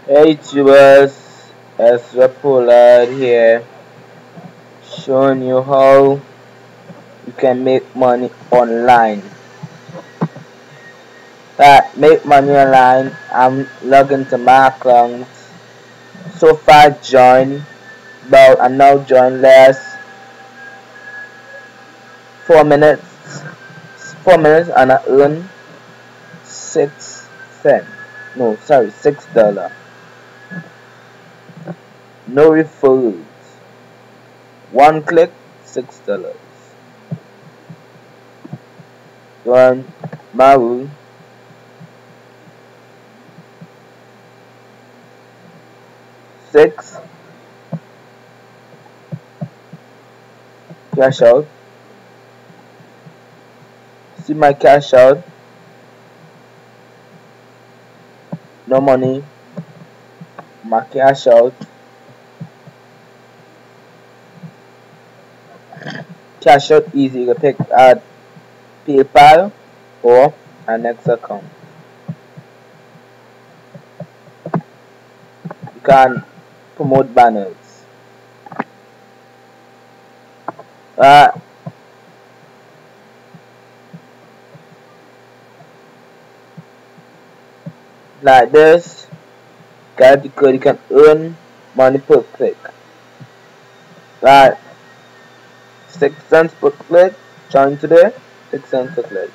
Hey YouTubers, Ezra Pollard here, showing you how you can make money online. Make money online. I'm logging to my account. So far joined, but I now joined last 4 minutes. 4 minutes and I earn 6 cents. No, sorry, $6. No referrals. One click, $6. Join Maru. Six. Cash out. See my cash out. No money. My cash out. Cash out easy. You can pick PayPal or an Next account. You can promote banners. Like this. Get the code. You can earn money per click. Like 6 cents per click. Join today. 6 cents per click.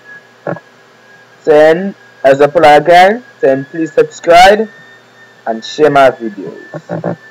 Then, as a plug again, then please subscribe and share my videos.